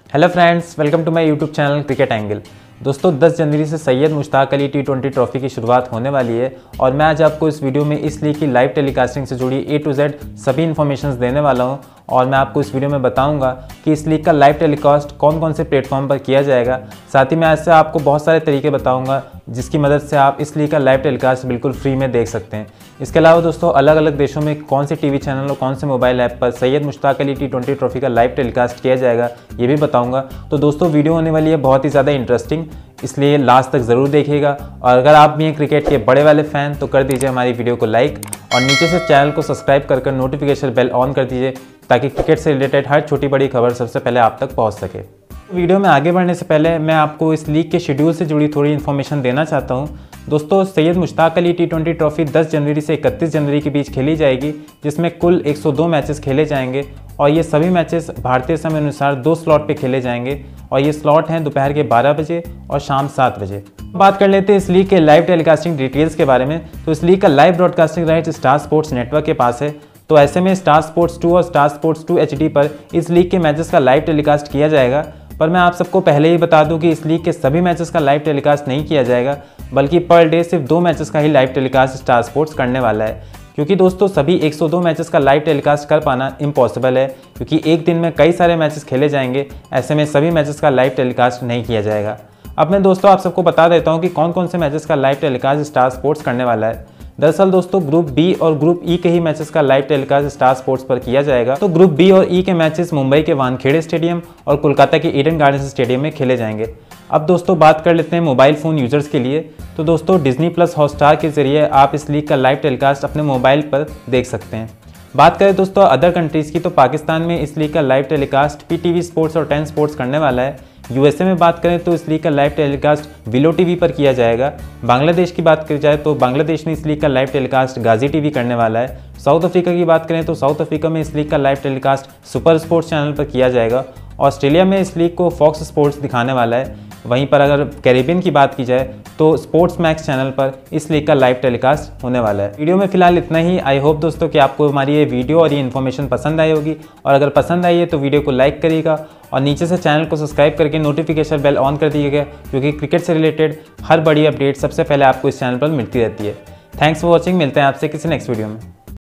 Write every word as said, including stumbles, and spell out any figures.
Hello friends, welcome to my YouTube channel cricket angle. दोस्तों दस जनवरी से Syed Mushtaq Ali T twenty trophy की शुरुआत होने वाली है और मैं आज आपको इस वीडियो में इस लीग की लाइव टेलीकास्टिंग से जुड़ी ए टू जेड सभी इन्फॉर्मेशंस देने वाला हूं और मैं आपको इस वीडियो में बताऊंगा कि इस लीग का लाइव टेलीकास्ट कौन कौन से प्लेटफॉर्म पर किया जाएगा। साथ ही मैं आज से आपको बहुत सारे तरीके बताऊंगा जिसकी मदद से आप इस लीग का लाइव टेलीकास्ट बिल्कुल फ्री में देख सकते हैं। इसके अलावा दोस्तों अलग अलग देशों में कौन से टीवी चैनल और कौन से मोबाइल ऐप पर Syed Mushtaq Ali T twenty trophy का लाइव टेलीकास्ट किया जाएगा ये भी बताऊंगा। तो दोस्तों वीडियो होने वाली है बहुत ही ज़्यादा इंटरेस्टिंग, इसलिए लास्ट तक ज़रूर देखिएगा। और अगर आप भी हैं क्रिकेट के बड़े वाले फ़ैन तो कर दीजिए हमारी वीडियो को लाइक और नीचे से चैनल को सब्सक्राइब कर कर नोटिफिकेशन बेल ऑन कर दीजिए ताकि क्रिकेट से रिलेटेड हर छोटी बड़ी खबर सबसे पहले आप तक पहुंच सके। वीडियो में आगे बढ़ने से पहले मैं आपको इस लीग के शेड्यूल से जुड़ी थोड़ी इन्फॉर्मेशन देना चाहता हूं। दोस्तों Syed Mushtaq Ali T twenty trophy दस जनवरी से इकतीस जनवरी के बीच खेली जाएगी, जिसमें कुल एक सौ दो मैचेस खेले जाएंगे और ये सभी मैचेस भारतीय समय अनुसार दो स्लॉट पे खेले जाएंगे और ये स्लॉट हैं दोपहर के बारह बजे और शाम सात बजे। बात कर लेते हैं इस लीग के लाइव टेलीकास्टिंग डिटेल्स के बारे में। तो इस लीग का live broadcasting right Star Sports network के पास है, तो ऐसे में स्टार स्पोर्ट्स टू और Star Sports two H D पर इस लीग के मैचेस का लाइव टेलीकास्ट किया जाएगा। पर मैं आप सबको पहले ही बता दूं कि इस लीग के सभी मैचेस का लाइव टेलीकास्ट नहीं किया जाएगा, बल्कि पर डे सिर्फ दो मैचेस का ही लाइव टेलीकास्ट स्टार स्पोर्ट्स करने वाला है। क्योंकि दोस्तों सभी एक सौ दो मैचेस का लाइव टेलीकास्ट कर पाना इम्पॉसिबल है, क्योंकि एक दिन में कई सारे मैचेस खेले जाएंगे। ऐसे में सभी मैचेस का लाइव टेलीकास्ट नहीं किया जाएगा। अब मैं दोस्तों आप सबको बता देता हूँ कि कौन कौन से मैचेस का लाइव टेलीकास्ट स्टार स्पोर्ट्स करने वाला है। दरअसल दोस्तों ग्रुप बी और ग्रुप ई के ही मैचेस का लाइव टेलीकास्ट स्टार स्पोर्ट्स पर किया जाएगा। तो ग्रुप बी और ई के मैचेस मुंबई के वानखेड़े स्टेडियम और कोलकाता के ईडन गार्डन्स स्टेडियम में खेले जाएंगे। अब दोस्तों बात कर लेते हैं मोबाइल फ़ोन यूजर्स के लिए। तो दोस्तों डिज्नी प्लस हॉटस्टार के जरिए आप इस लीग का लाइव टेलीकास्ट अपने मोबाइल पर देख सकते हैं। बात करें दोस्तों अदर कंट्रीज़ की, तो पाकिस्तान में इस लीग का live telecast P T V Sports और टेन स्पोर्ट्स करने वाला है। यूएसए में बात करें तो इस लीग का लाइव टेलीकास्ट विलो टीवी पर किया जाएगा। बांग्लादेश की बात की जाए तो बांग्लादेश में इस लीग का लाइव टेलीकास्ट गाजी टीवी करने वाला है। साउथ अफ्रीका की बात करें तो साउथ अफ्रीका में इस लीग का live telecast Super Sports channel पर किया जाएगा। ऑस्ट्रेलिया में इस लीग को फॉक्स स्पोर्ट्स दिखाने वाला है। वहीं पर अगर कैरेबियन की बात की जाए तो स्पोर्ट्स मैक्स चैनल पर इस लीग का लाइव टेलीकास्ट होने वाला है। वीडियो में फिलहाल इतना ही। आई होप दोस्तों कि आपको हमारी ये वीडियो और ये इन्फॉर्मेशन पसंद आई होगी, और अगर पसंद आई है तो वीडियो को लाइक करिएगा और नीचे से चैनल को सब्सक्राइब करके नोटिफिकेशन बेल ऑन कर दीजिएगा, क्योंकि क्रिकेट से रिलेटेड हर बड़ी अपडेट सबसे पहले आपको इस चैनल पर मिलती रहती है। Thanks for watching. मिलते हैं आपसे किसी नेक्स्ट वीडियो में।